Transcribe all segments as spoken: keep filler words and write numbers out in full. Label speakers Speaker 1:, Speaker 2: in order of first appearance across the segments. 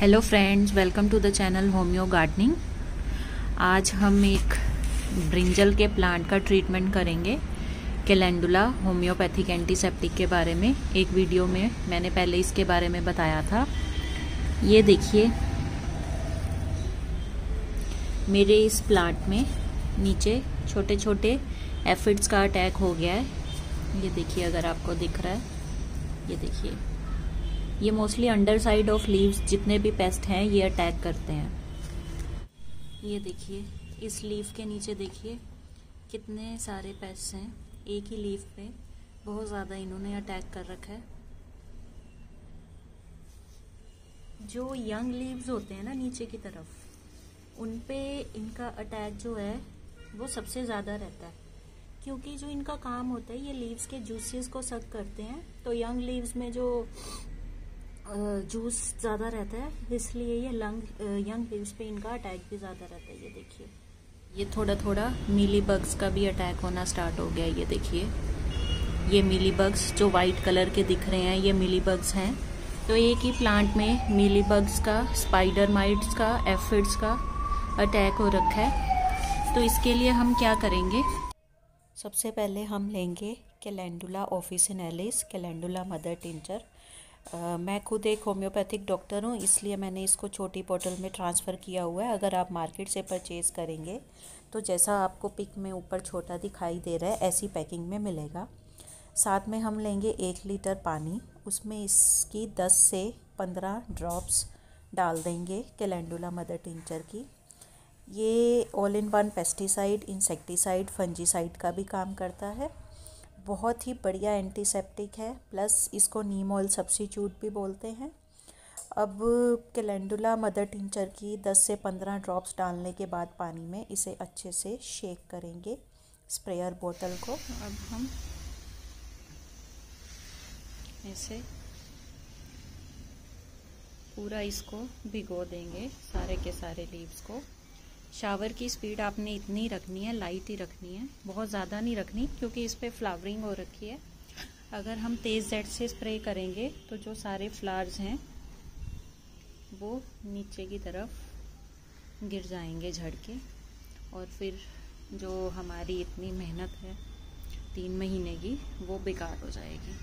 Speaker 1: Hello friends, welcome to the channel homeo gardening. आज हम एक ब्रिंजल के प्लांट का ट्रीटमेंट करेंगे, कैलेंडुला होम्योपैथिक एंटीसेप्टिक के बारे में। एक वीडियो में मैंने पहले इसके बारे में बताया था। ये देखिए, मेरे इस प्लांट में नीचे छोटे छोटे एफिड्स का अटैक हो गया है। ये देखिए, अगर आपको दिख रहा है, ये देखिए, ये mostly under side of leaves जितने भी पेस्ट हैं ये अटैक करते हैं। ये देखिए, इस लीफ के नीचे देखिए कितने सारे पेस्ट हैं एक ही लीफ पे। बहुत ज़्यादा इन्होंने अटैक कर रखा है। जो यंग लीव्स होते हैं ना नीचे की तरफ, उन पे इनका अटैक जो है वो सबसे ज़्यादा रहता है, क्योंकि जो इनका काम होता है ये लीव्स के जूसेस को सक करते हैं। तो यंग लीव्स में जो जूस ज़्यादा रहता है, इसलिए ये लंग यंग लीव्स पे इनका अटैक भी ज़्यादा रहता है। ये देखिए, ये थोड़ा थोड़ा मीली बग्स का भी अटैक होना स्टार्ट हो गया है। ये देखिए, ये मीली बग्स जो वाइट कलर के दिख रहे हैं, ये मीली बग्स हैं। तो एक ही प्लांट में मीली बग्स का, स्पाइडर माइट्स का, एफिड्स का अटैक हो रखा है। तो इसके लिए हम क्या करेंगे, सबसे पहले हम लेंगे calendula officinalis, calendula mother tincture. Uh, मैं खुद एक होम्योपैथिक डॉक्टर हूँ, इसलिए मैंने इसको छोटी बोतल में ट्रांसफ़र किया हुआ है। अगर आप मार्केट से परचेज़ करेंगे तो जैसा आपको पिक में ऊपर छोटा दिखाई दे रहा है, ऐसी पैकिंग में मिलेगा। साथ में हम लेंगे एक लीटर पानी, उसमें इसकी दस से पंद्रह ड्रॉप्स डाल देंगे कैलेंडुला मदर टिंचर की। ये all in one pesticide, insecticide, fungicide का भी काम करता है। बहुत ही बढ़िया एंटीसेप्टिक है, प्लस इसको नीम ऑयल सब्स्टिट्यूट भी बोलते हैं। अब कैलेंडुला मदर टिंचर की दस से पंद्रह ड्रॉप्स डालने के बाद पानी में इसे अच्छे से शेक करेंगे स्प्रेयर बोतल को। अब हम ऐसे पूरा इसको भिगो देंगे, सारे के सारे लीव्स को। शावर की स्पीड आपने इतनी रखनी है, लाइट ही रखनी है, बहुत ज़्यादा नहीं रखनी, क्योंकि इस पर फ्लावरिंग हो रखी है। अगर हम तेज़ जेट से स्प्रे करेंगे तो जो सारे फ्लावर्स हैं वो नीचे की तरफ गिर जाएंगे झड़ के, और फिर जो हमारी इतनी मेहनत है तीन महीने की, वो बेकार हो जाएगी।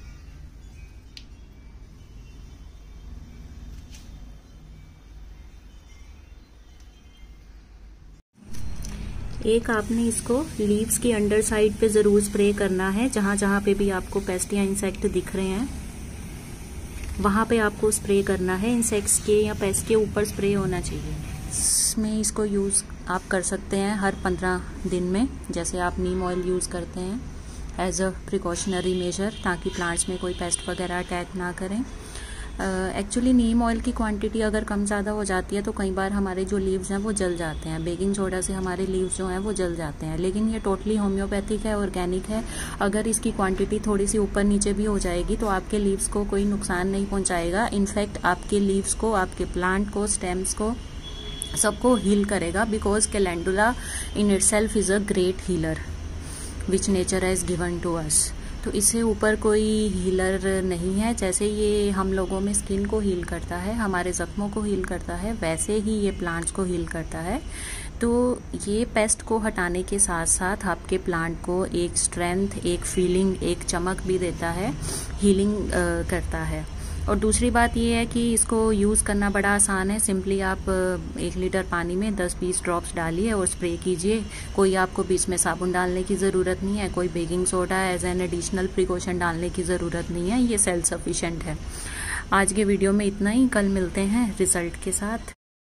Speaker 1: एक आपने इसको लीव्स की अंडर साइड पे ज़रूर स्प्रे करना है। जहाँ जहाँ पे भी आपको पेस्ट या इंसेक्ट दिख रहे हैं वहाँ पे आपको स्प्रे करना है। इंसेक्ट्स के या पेस्ट के ऊपर स्प्रे होना चाहिए। इसमें इसको यूज़ आप कर सकते हैं हर पंद्रह दिन में, जैसे आप नीम ऑयल यूज़ करते हैं एज अ प्रिकॉशनरी मेजर, ताकि प्लांट्स में कोई पेस्ट वगैरह अटैक ना करें। एक्चुअली uh, नीम ऑयल की क्वांटिटी अगर कम ज़्यादा हो जाती है तो कई बार हमारे जो लीव्स हैं वो जल जाते हैं। बेकिंग सोडा से हमारे लीव्स जो हैं वो जल जाते हैं, लेकिन ये टोटली होम्योपैथिक है, ऑर्गेनिक है। अगर इसकी क्वांटिटी थोड़ी सी ऊपर नीचे भी हो जाएगी तो आपके लीव्स को कोई नुकसान नहीं पहुंचाएगा। इनफैक्ट आपके लीव्स को, आपके प्लांट को, स्टेम्स को, सबको हील करेगा, because calendula in itself is a great healer which nature has given to us. तो इससे ऊपर कोई हीलर नहीं है। जैसे ये हम लोगों में स्किन को हील करता है, हमारे ज़ख्मों को हील करता है, वैसे ही ये प्लांट्स को हील करता है। तो ये पेस्ट को हटाने के साथ साथ आपके प्लांट को एक स्ट्रेंथ, एक फीलिंग, एक चमक भी देता है, हीलिंग करता है। और दूसरी बात ये है कि इसको यूज़ करना बड़ा आसान है। सिंपली आप एक लीटर पानी में दस बीस ड्रॉप्स डालिए और स्प्रे कीजिए। कोई आपको बीच में साबुन डालने की ज़रूरत नहीं है, कोई baking soda as an additional precaution डालने की ज़रूरत नहीं है। ये सेल्फ सफिशिएंट है। आज के वीडियो में इतना ही, कल मिलते हैं रिजल्ट के साथ।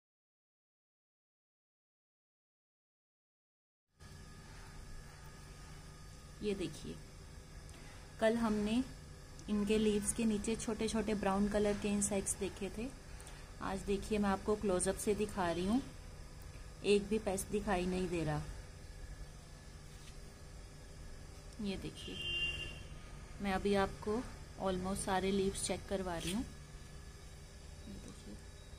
Speaker 1: ये देखिए, कल हमने इनके लीव्स के नीचे छोटे छोटे ब्राउन कलर के इंसेक्ट्स देखे थे। आज देखिए, मैं आपको क्लोजअप से दिखा रही हूँ, एक भी पेस्ट दिखाई नहीं दे रहा। ये देखिए, मैं अभी आपको ऑलमोस्ट सारे लीव्स चेक करवा रही हूँ। ये देखिए,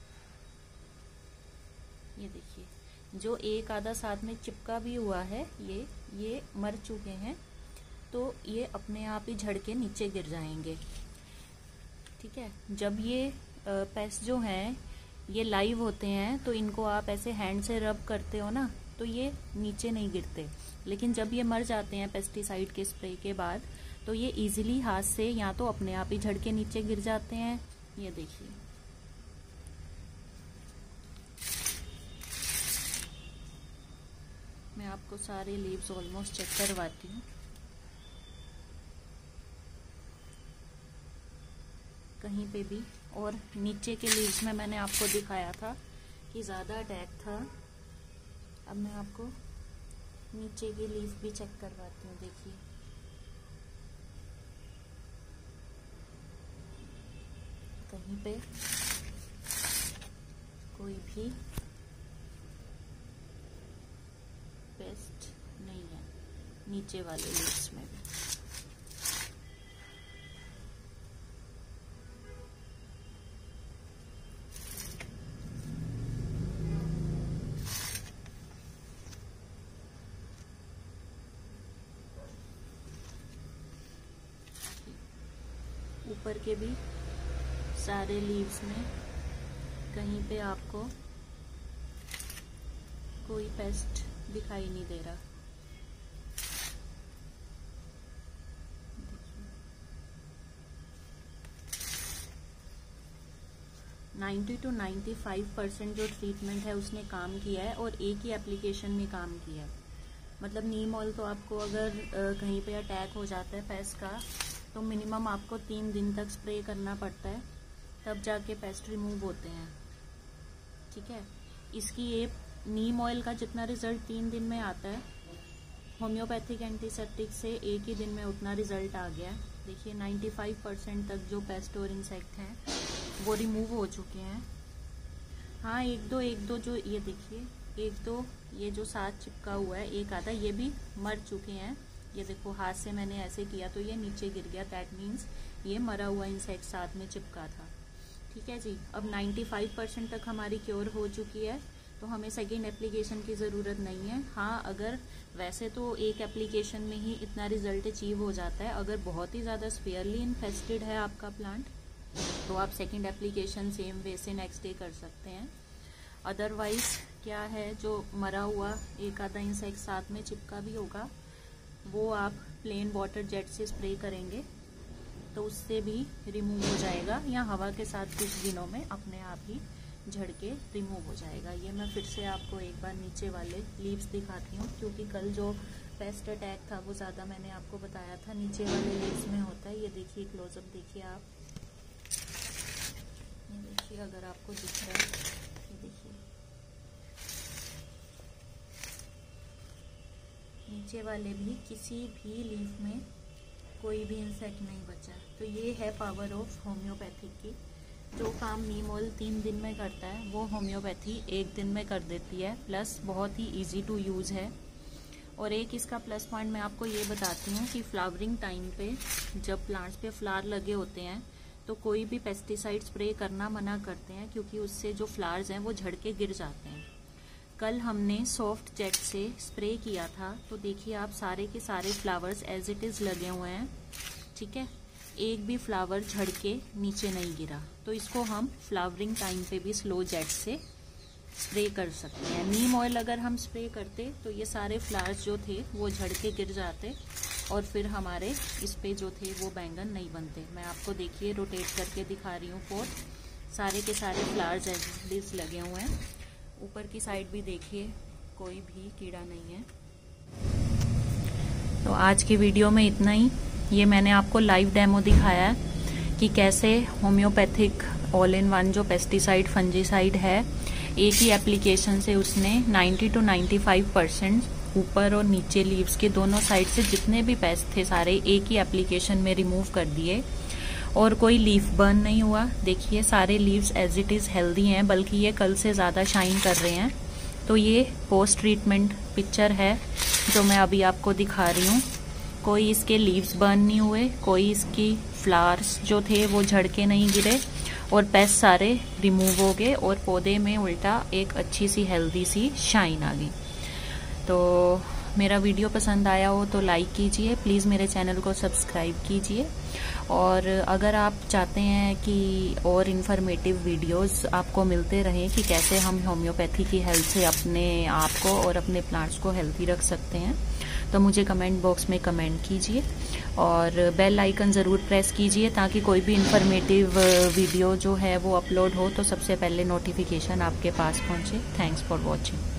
Speaker 1: ये देखिए, जो एक आधा साथ में चिपका भी हुआ है, ये ये मर चुके हैं, तो ये अपने आप ही झड़ के नीचे गिर जाएंगे। ठीक है, जब ये पेस्ट जो हैं ये लाइव होते हैं तो इनको आप ऐसे हैंड से रब करते हो ना तो ये नीचे नहीं गिरते, लेकिन जब ये मर जाते हैं पेस्टिसाइड के स्प्रे के बाद तो ये इजीली हाथ से या तो अपने आप ही झड़ के नीचे गिर जाते हैं। ये देखिए, मैं आपको सारे लीव्स ऑलमोस्ट चेक करवाती हूँ। कहीं पे भी, और नीचे के लीव्स में मैंने आपको दिखाया था कि ज़्यादा अटैक था। अब मैं आपको नीचे के लीव भी चेक करवाती हूँ। देखिए, कहीं पे कोई भी पेस्ट नहीं है नीचे वाले लीव्स में भी। ऊपर के भी सारे लीव्स में कहीं पे आपको कोई पेस्ट दिखाई नहीं दे रहा। Ninety two ninety five percent जो ट्रीटमेंट है उसने काम किया है और एक ही एप्लीकेशन में काम किया है। मतलब नीम ऑयल तो आपको अगर कहीं पे अटैक हो जाता है पेस्ट का तो मिनिमम आपको तीन दिन तक स्प्रे करना पड़ता है, तब जाके पेस्ट रिमूव होते हैं। ठीक है, इसकी ये नीम ऑयल का जितना रिजल्ट तीन दिन में आता है, होम्योपैथिक एंटीसेप्टिक से एक ही दिन में उतना रिजल्ट आ गया है। देखिए, पचानवे परसेंट तक जो पेस्ट और इंसेक्ट हैं वो रिमूव हो चुके हैं। हाँ, एक दो एक दो जो ये देखिए, एक दो ये जो साथ चिपका हुआ है एक आधा, ये भी मर चुके हैं। ये देखो, हाथ से मैंने ऐसे किया तो ये नीचे गिर गया, दैट मीन्स ये मरा हुआ इंसेक्ट साथ में चिपका था। ठीक है जी, अब पचानवे परसेंट तक हमारी क्योर हो चुकी है तो हमें सेकेंड एप्लीकेशन की ज़रूरत नहीं है। हाँ, अगर वैसे तो एक एप्लीकेशन में ही इतना रिजल्ट अचीव हो जाता है, अगर बहुत ही ज़्यादा स्पेयरली इन्फेस्टेड है आपका प्लांट तो आप सेकेंड एप्लीकेशन सेम वे से नेक्स्ट डे कर सकते हैं। अदरवाइज क्या है, जो मरा हुआ एक आधा इंसेक्ट साथ में चिपका भी होगा वो आप प्लेन वाटर जेट से स्प्रे करेंगे तो उससे भी रिमूव हो जाएगा, या हवा के साथ कुछ दिनों में अपने आप ही झड़ के रिमूव हो जाएगा। ये मैं फिर से आपको एक बार नीचे वाले लीव्स दिखाती हूँ, क्योंकि कल जो पेस्ट अटैक था वो ज़्यादा मैंने आपको बताया था नीचे वाले लीव्स में होता है। ये देखिए, क्लोजअप देखिए आप, ये देखिए अगर आपको दिख रहा है, ये देखिए नीचे वाले भी किसी भी लीफ में कोई भी इंसेक्ट नहीं बचा। तो ये है पावर ऑफ होम्योपैथिक की। जो काम नीम ऑयल तीन दिन में करता है वो होम्योपैथी एक दिन में कर देती है, प्लस बहुत ही इजी टू यूज़ है। और एक इसका प्लस पॉइंट मैं आपको ये बताती हूँ कि फ्लावरिंग टाइम पे जब प्लांट्स पे फ्लावर लगे होते हैं तो कोई भी पेस्टिसाइड स्प्रे करना मना करते हैं, क्योंकि उससे जो फ्लावर्स हैं वो झड़ के गिर जाते हैं। कल हमने सॉफ्ट जेट से स्प्रे किया था तो देखिए आप, सारे के सारे फ्लावर्स एज इट इज़ लगे हुए हैं। ठीक है, एक भी फ्लावर झड़ के नीचे नहीं गिरा। तो इसको हम फ्लावरिंग टाइम पे भी स्लो जेट से स्प्रे कर सकते हैं। नीम ऑयल अगर हम स्प्रे करते तो ये सारे फ्लावर्स जो थे वो झड़ के गिर जाते और फिर हमारे इस पे जो थे वो बैंगन नहीं बनते। मैं आपको देखिए रोटेट करके दिखा रही हूँ पोट, सारे के सारे फ्लावर्स एज लगे हुए हैं। ऊपर की साइड भी देखिए, कोई भी कीड़ा नहीं है। तो आज की वीडियो में इतना ही। ये मैंने आपको लाइव डेमो दिखाया है कि कैसे होम्योपैथिक ऑल इन वन जो पेस्टिसाइड फंजीसाइड है, एक ही एप्लीकेशन से उसने ninety two ninety five percent ऊपर और नीचे लीव्स के दोनों साइड से जितने भी पेस्ट थे सारे एक ही एप्लीकेशन में रिमूव कर दिए और कोई लीफ बर्न नहीं हुआ। देखिए सारे leaves as it is healthy हैं, बल्कि ये कल से ज़्यादा शाइन कर रहे हैं। तो ये पोस्ट ट्रीटमेंट पिक्चर है जो मैं अभी आपको दिखा रही हूँ। कोई इसके लीव्स बर्न नहीं हुए, कोई इसकी फ्लावर्स जो थे वो झड़ के नहीं गिरे और पेस्ट सारे रिमूव हो गए और पौधे में उल्टा एक अच्छी सी हेल्दी सी शाइन आ गई। तो मेरा वीडियो पसंद आया हो तो लाइक कीजिए, प्लीज़ मेरे चैनल को सब्सक्राइब कीजिए। और अगर आप चाहते हैं कि और इन्फॉर्मेटिव वीडियोस आपको मिलते रहें कि कैसे हम होम्योपैथी की हेल्प से अपने आप को और अपने प्लांट्स को हेल्थी रख सकते हैं, तो मुझे कमेंट बॉक्स में कमेंट कीजिए और बेल आइकन ज़रूर प्रेस कीजिए ताकि कोई भी इन्फॉर्मेटिव वीडियो जो है वो अपलोड हो तो सबसे पहले नोटिफिकेशन आपके पास पहुंचे। Thanks for watching.